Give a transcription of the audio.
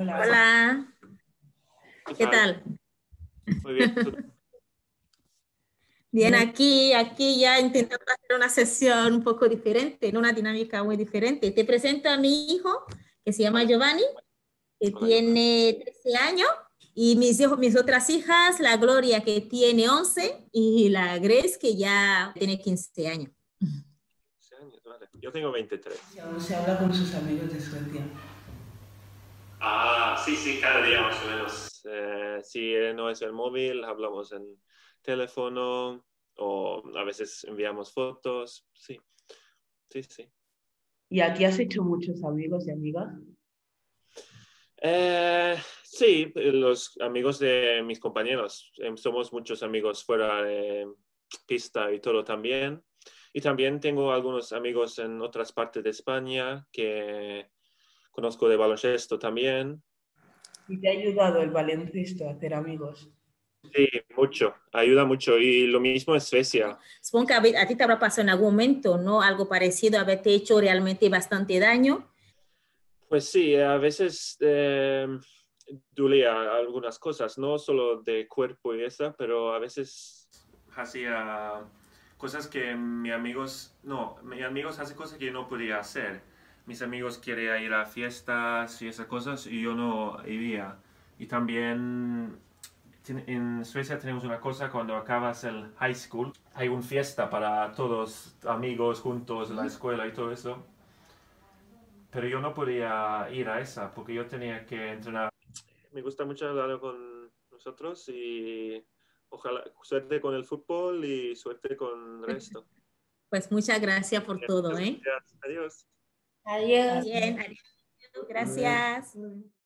Hola. Hola, ¿Qué ¿qué tal? tal? Muy bien. Bien, aquí ya intentando hacer una sesión un poco diferente, en una dinámica muy diferente. Te presento a mi hijo, que se llama Vale. Giovanni, que Hola, Joana. tiene 13 años, y mis otras hijas, la Gloria, que tiene 11, y la Grace, que ya tiene 15 años. 6 años, vale. Yo tengo 23. Y aún se habla con sus amigos de Suecia. Ah, sí, sí, cada día más o menos. Si no es el móvil, hablamos en teléfono o a veces enviamos fotos. Sí, sí, sí. ¿Y aquí has hecho muchos amigos y amigas? Sí, los amigos de mis compañeros. Somos muchos amigos fuera de pista y todo también. Y también tengo algunos amigos en otras partes de España que conozco de baloncesto también. ¿Y te ha ayudado el baloncesto a hacer amigos? Sí, mucho, ayuda mucho. Y lo mismo en Suecia. Supongo que a ti te habrá pasado en algún momento, ¿no? Algo parecido, haberte hecho realmente bastante daño. Pues sí, a veces dolía algunas cosas, no solo de cuerpo y esa, pero a veces hacía cosas que mis amigos hacen cosas que yo no podía hacer. Mis amigos querían ir a fiestas y esas cosas y yo no iba. Y también en Suecia tenemos una cosa, cuando acabas el high school, hay una fiesta para todos amigos juntos en la escuela y todo eso. Pero yo no podía ir a esa porque yo tenía que entrenar. Me gusta mucho hablar con nosotros y ojalá suerte con el fútbol y suerte con el resto. Pues muchas gracias por todo, Muchas ¿eh? gracias. Adiós. Adiós. Adiós. Bien, adiós. Gracias.